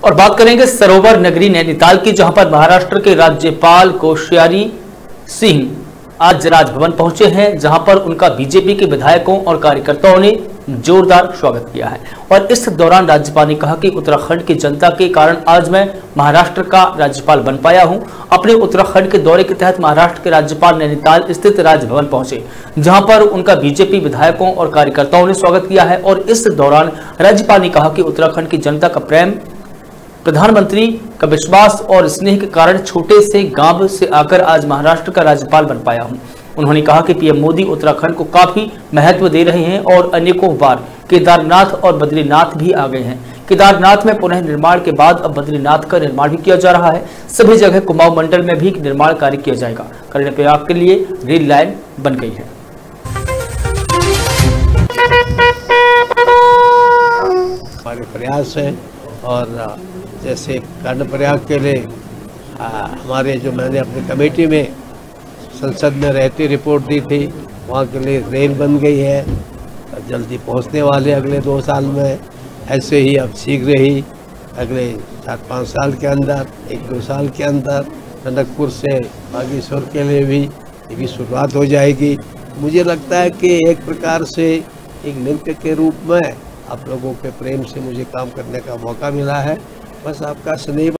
और बात करेंगे सरोवर नगरी नैनीताल की, जहां पर महाराष्ट्र के राज्यपाल कोश्यारी सिंह आज राजभवन पहुंचे हैं, जहां पर उनका बीजेपी के विधायकों और कार्यकर्ताओं ने जोरदार स्वागत किया है। और इस दौरान राज्यपाल ने कहा कि उत्तराखंड की जनता के कारण आज मैं महाराष्ट्र का राज्यपाल बन पाया हूं। अपने उत्तराखंड के दौरे के तहत महाराष्ट्र के राज्यपाल नैनीताल स्थित राजभवन पहुंचे, जहां पर उनका बीजेपी विधायकों और कार्यकर्ताओं ने स्वागत किया है। और इस दौरान राज्यपाल ने कहा कि उत्तराखंड की जनता का प्रेम, प्रधानमंत्री का विश्वास और स्नेह के कारण छोटे से गांव से आकर आज महाराष्ट्र का राज्यपाल बन पाया हूं। उन्होंने कहा कि पीएम मोदी उत्तराखंड को काफी महत्व दे रहे हैं और अनेकों बार केदारनाथ और बद्रीनाथ भी आ गए हैं। केदारनाथ में पुनः निर्माण के बाद अब बद्रीनाथ का निर्माण भी किया जा रहा है। सभी जगह कुमाऊं मंडल में भी निर्माण कार्य किया जाएगा। कर्णप्रयाग के लिए रेल लाइन बन गई है। हमारे प्रयास है और जैसे कर्णप्रयाग के लिए हमारे जो मैंने अपनी कमेटी में संसद में रहती रिपोर्ट दी थी, वहाँ के लिए रेल बन गई है, जल्दी पहुँचने वाले अगले 2 साल में। ऐसे ही अब शीघ्र ही अगले 4-5 साल के अंदर, 1-2 साल के अंदर टनकपुर से बागेश्वर के लिए भी ये भी शुरुआत हो जाएगी। मुझे लगता है कि एक प्रकार से एक मित्र के रूप में आप लोगों के प्रेम से मुझे काम करने का मौका मिला है। बस आपका स्नेह